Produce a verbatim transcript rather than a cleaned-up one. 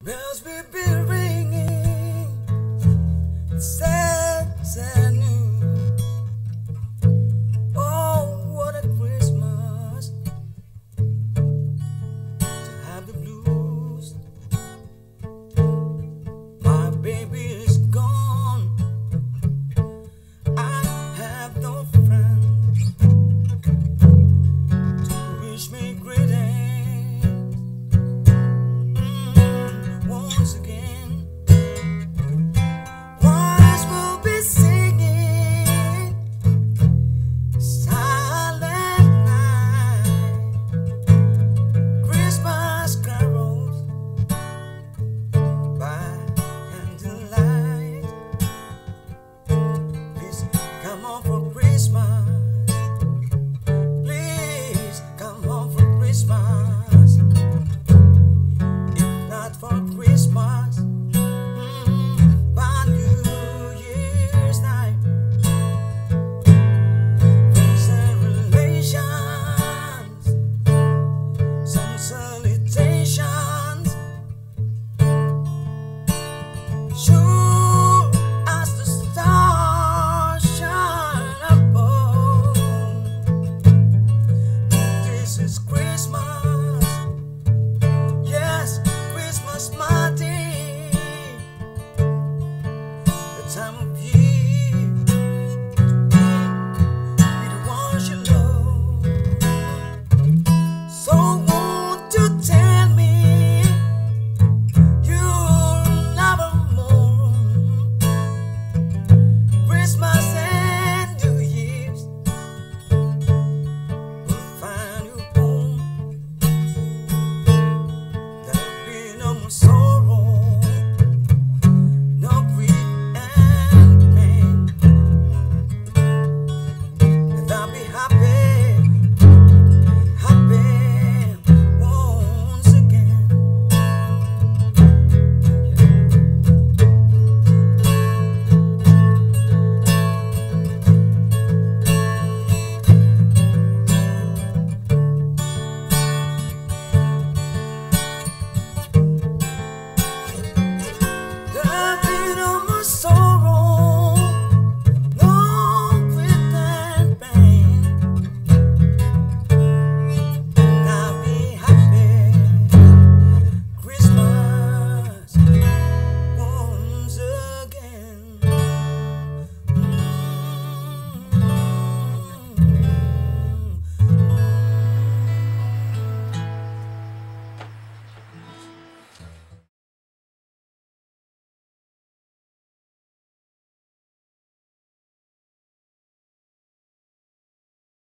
Bells will be ringing, sad, sad news. Oh, what a Christmas to have the blues. My baby is gone, I have no friends to wish me greetings. Once again, choirs will be singing Silent Night, Christmas carols by candlelight. Please come on for Christmas. Please come on for Christmas.